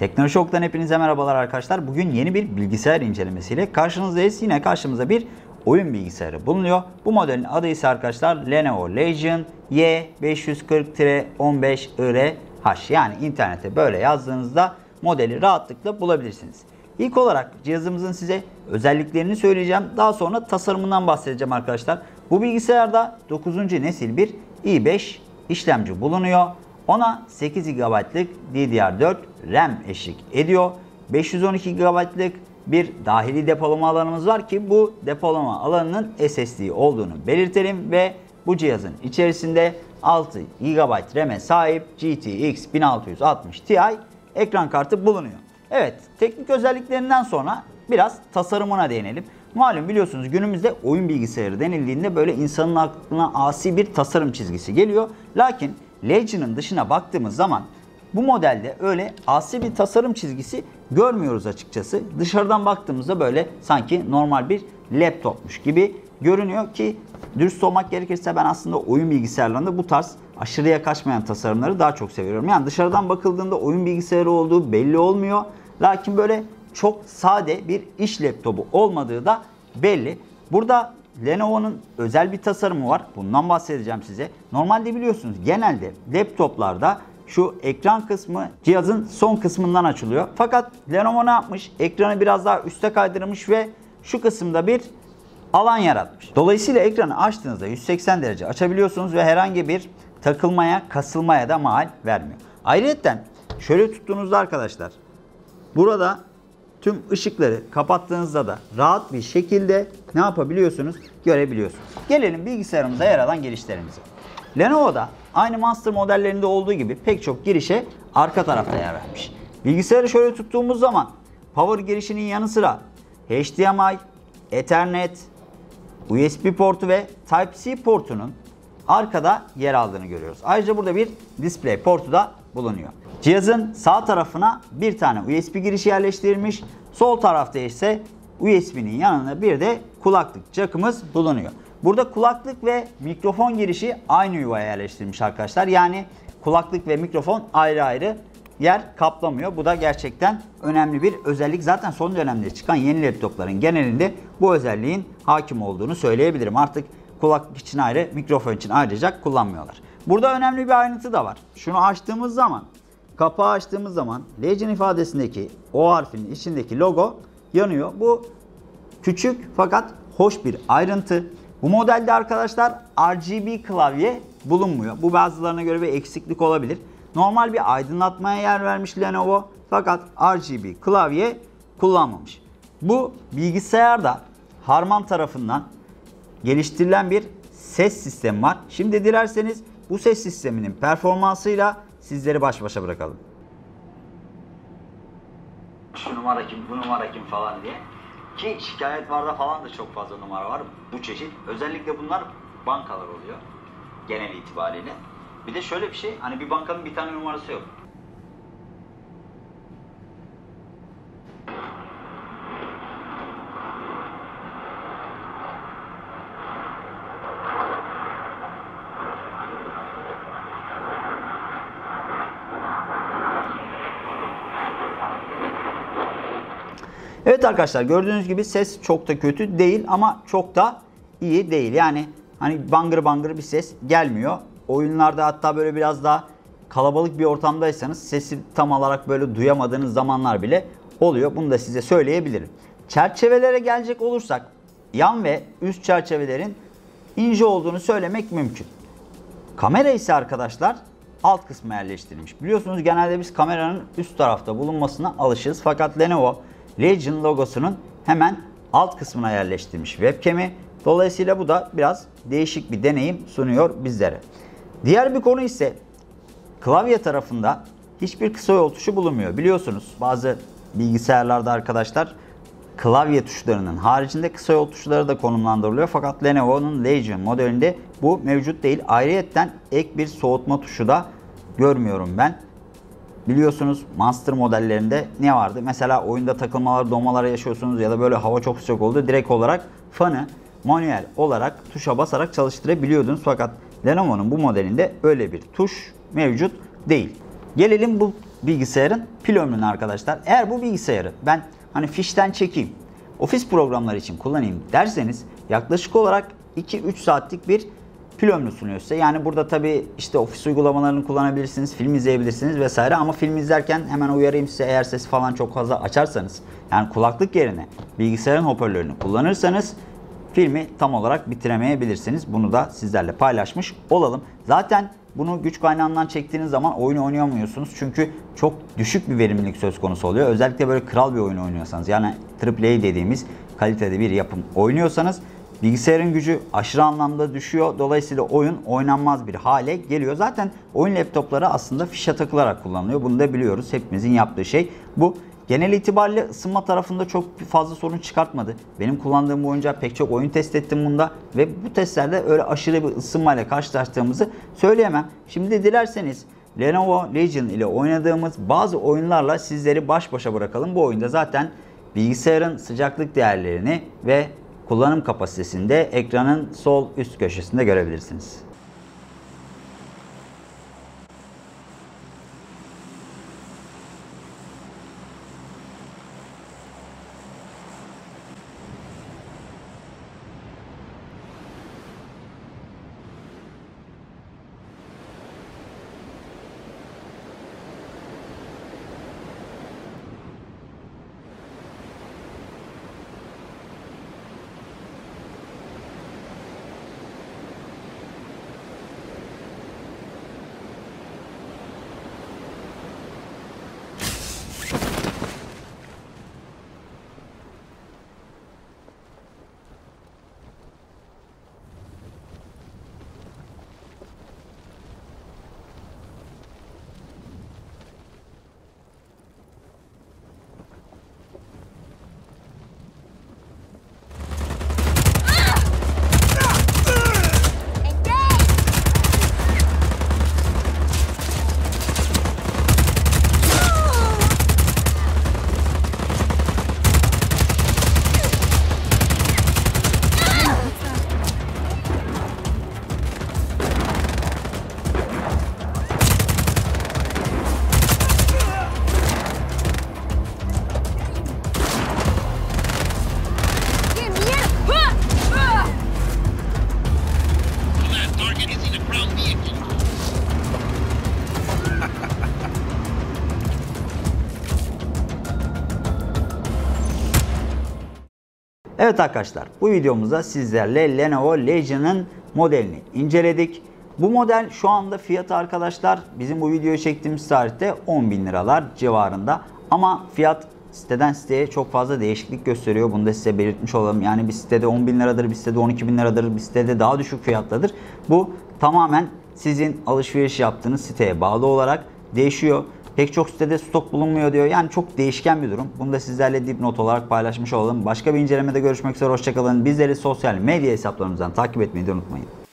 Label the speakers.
Speaker 1: Teknoloji Ok'tan hepinize merhabalar arkadaşlar. Bugün yeni bir bilgisayar incelemesiyle karşınızdayız. Yine karşımızda bir oyun bilgisayarı bulunuyor. Bu modelin adı ise arkadaşlar Lenovo Legion Y540-15IR-H. Yani internete böyle yazdığınızda modeli rahatlıkla bulabilirsiniz. İlk olarak cihazımızın size özelliklerini söyleyeceğim. Daha sonra tasarımından bahsedeceğim arkadaşlar. Bu bilgisayarda 9. nesil bir i5 işlemci bulunuyor. Ona 8 GB'lık DDR4 RAM eşlik ediyor. 512 GB'lık bir dahili depolama alanımız var ki bu depolama alanının SSD olduğunu belirtelim ve bu cihazın içerisinde 6 GB RAM'e sahip GTX 1660 Ti ekran kartı bulunuyor. Evet, teknik özelliklerinden sonra biraz tasarımına değinelim. Malum biliyorsunuz günümüzde oyun bilgisayarı denildiğinde böyle insanın aklına asi bir tasarım çizgisi geliyor. Lakin Legion'ın dışına baktığımız zaman bu modelde öyle asi bir tasarım çizgisi görmüyoruz açıkçası. Dışarıdan baktığımızda böyle sanki normal bir laptopmuş gibi görünüyor ki dürüst olmak gerekirse ben aslında oyun bilgisayarlarında bu tarz aşırıya kaçmayan tasarımları daha çok seviyorum. Yani dışarıdan bakıldığında oyun bilgisayarı olduğu belli olmuyor. Lakin böyle çok sade bir iş laptopu olmadığı da belli. Burada Lenovo'nun özel bir tasarımı var. Bundan bahsedeceğim size. Normalde biliyorsunuz genelde laptoplarda şu ekran kısmı cihazın son kısmından açılıyor. Fakat Lenovo ne yapmış? Ekranı biraz daha üste kaydırmış ve şu kısımda bir alan yaratmış. Dolayısıyla ekranı açtığınızda 180 derece açabiliyorsunuz ve herhangi bir takılmaya, kasılmaya da mahal vermiyor. Ayrıca şöyle tuttuğunuzda arkadaşlar burada tüm ışıkları kapattığınızda da rahat bir şekilde ne yapabiliyorsunuz? Görebiliyorsunuz. Gelelim bilgisayarımıza yer alan girişlerimize. Lenovo'da aynı Monster modellerinde olduğu gibi pek çok girişe arka tarafta yer vermiş. Bilgisayarı şöyle tuttuğumuz zaman power girişinin yanı sıra HDMI, Ethernet, USB portu ve Type-C portunun arkada yer aldığını görüyoruz. Ayrıca burada bir display portu da bulunuyor. Cihazın sağ tarafına bir tane USB girişi yerleştirilmiş. Sol tarafta ise USB'nin yanında bir de kulaklık jackımız bulunuyor. Burada kulaklık ve mikrofon girişi aynı yuvaya yerleştirilmiş arkadaşlar. Yani kulaklık ve mikrofon ayrı ayrı yer kaplamıyor. Bu da gerçekten önemli bir özellik. Zaten son dönemde çıkan yeni laptopların genelinde bu özelliğin hakim olduğunu söyleyebilirim. Artık kulaklık için ayrı, mikrofon için ayrı jack kullanmıyorlar. Burada önemli bir ayrıntı da var. Şunu açtığımız zaman, kapağı açtığımız zaman Legion ifadesindeki O harfinin içindeki logo yanıyor. Bu küçük fakat hoş bir ayrıntı. Bu modelde arkadaşlar RGB klavye bulunmuyor. Bu bazılarına göre bir eksiklik olabilir. Normal bir aydınlatmaya yer vermiş Lenovo fakat RGB klavye kullanmamış. Bu bilgisayarda Harman tarafından geliştirilen bir ses sistemi var. Şimdi dilerseniz bu ses sisteminin performansıyla sizleri baş başa bırakalım. Şu numara kim, bu numara kim falan diye. Ki şikayetvarda falan da çok fazla numara var bu çeşit. Özellikle bunlar bankalar oluyor genel itibariyle. Bir de şöyle bir şey, hani bir bankanın bir tane numarası yok. Evet arkadaşlar, gördüğünüz gibi ses çok da kötü değil ama çok da iyi değil. Yani hani bangır bangır bir ses gelmiyor. Oyunlarda hatta böyle biraz daha kalabalık bir ortamdaysanız sesi tam olarak böyle duyamadığınız zamanlar bile oluyor. Bunu da size söyleyebilirim. Çerçevelere gelecek olursak yan ve üst çerçevelerin ince olduğunu söylemek mümkün. Kamera ise arkadaşlar alt kısma yerleştirilmiş. Biliyorsunuz genelde biz kameranın üst tarafta bulunmasına alışığız. Fakat Lenovo Legion logosunun hemen alt kısmına yerleştirilmiş webcam'i. Dolayısıyla bu da biraz değişik bir deneyim sunuyor bizlere. Diğer bir konu ise klavye tarafında hiçbir kısa yol tuşu bulunmuyor. Biliyorsunuz bazı bilgisayarlarda arkadaşlar klavye tuşlarının haricinde kısa yol tuşları da konumlandırılıyor. Fakat Lenovo'nun Legion modelinde bu mevcut değil. Ayrıyeten ek bir soğutma tuşu da görmüyorum ben. Biliyorsunuz Monster modellerinde ne vardı? Mesela oyunda takılmalar, donmalar yaşıyorsunuz ya da böyle hava çok sıcak oldu. Direkt olarak fanı manuel olarak tuşa basarak çalıştırabiliyordunuz. Fakat Lenovo'nun bu modelinde öyle bir tuş mevcut değil. Gelelim bu bilgisayarın pil ömrünü arkadaşlar. Eğer bu bilgisayarı ben hani fişten çekeyim, ofis programları için kullanayım derseniz yaklaşık olarak 2-3 saatlik bir pil ömrü sunuyor size. Yani burada tabi işte ofis uygulamalarını kullanabilirsiniz, film izleyebilirsiniz vesaire, ama film izlerken hemen uyarayım size, eğer sesi falan çok fazla açarsanız, yani kulaklık yerine bilgisayarın hoparlörünü kullanırsanız filmi tam olarak bitiremeyebilirsiniz. Bunu da sizlerle paylaşmış olalım. Zaten bunu güç kaynağından çektiğiniz zaman oyun oynayamıyorsunuz. Çünkü çok düşük bir verimlilik söz konusu oluyor. Özellikle böyle kral bir oyun oynuyorsanız, yani AAA dediğimiz kalitede bir yapım oynuyorsanız bilgisayarın gücü aşırı anlamda düşüyor. Dolayısıyla oyun oynanmaz bir hale geliyor. Zaten oyun laptopları aslında fişe takılarak kullanılıyor. Bunu da biliyoruz. Hepimizin yaptığı şey bu. Genel itibariyle ısınma tarafında çok fazla sorun çıkartmadı. Benim kullandığım boyunca pek çok oyun test ettim bunda ve bu testlerde öyle aşırı bir ısınmayla karşılaştığımızı söyleyemem. Şimdi dilerseniz Lenovo Legion ile oynadığımız bazı oyunlarla sizleri baş başa bırakalım. Bu oyunda zaten bilgisayarın sıcaklık değerlerini ve kullanım kapasitesini de ekranın sol üst köşesinde görebilirsiniz. Evet arkadaşlar, bu videomuzda sizlerle Lenovo Legion'ın modelini inceledik. Bu model şu anda fiyatı arkadaşlar bizim bu videoyu çektiğimiz tarihte 10.000 liralar civarında. Ama fiyat siteden siteye çok fazla değişiklik gösteriyor. Bunu da size belirtmiş olalım. Yani bir sitede 10.000 liradır, bir sitede 12.000 liradır, bir sitede daha düşük fiyattadır. Bu tamamen sizin alışveriş yaptığınız siteye bağlı olarak değişiyor. Pek çok sitede stok bulunmuyor diyor. Yani çok değişken bir durum. Bunu da sizlerle dipnot olarak paylaşmış olalım. Başka bir incelemede görüşmek üzere. Hoşçakalın. Bizleri sosyal medya hesaplarımızdan takip etmeyi de unutmayın.